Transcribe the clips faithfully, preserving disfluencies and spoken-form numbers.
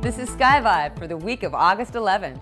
This is Sky Vibe for the week of August eleventh.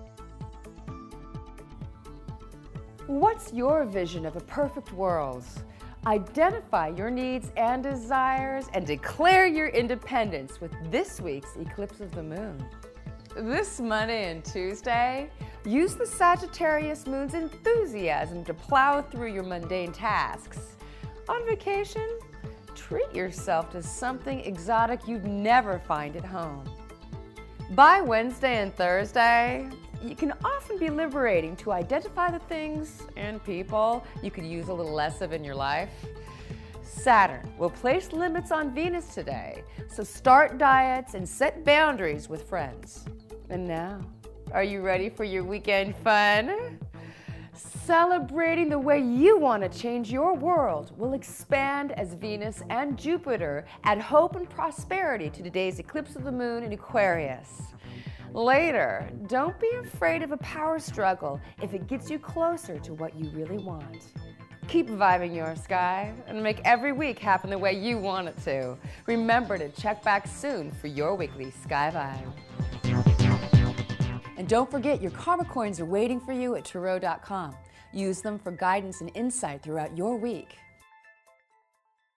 What's your vision of a perfect world? Identify your needs and desires and declare your independence with this week's eclipse of the moon. This Monday and Tuesday, use the Sagittarius moon's enthusiasm to plow through your mundane tasks. On vacation, treat yourself to something exotic you'd never find at home. By Wednesday and Thursday, it can often be liberating to identify the things and people you could use a little less of in your life. Saturn will place limits on Venus today, so start diets and set boundaries with friends. And now, are you ready for your weekend fun? Celebrating the way you want to change your world will expand as Venus and Jupiter add hope and prosperity to today's eclipse of the moon in Aquarius. Later, don't be afraid of a power struggle if it gets you closer to what you really want. Keep vibing your sky and make every week happen the way you want it to. Remember to check back soon for your weekly Sky Vibe. And don't forget, your karma coins are waiting for you at tarot dot com. Use them for guidance and insight throughout your week.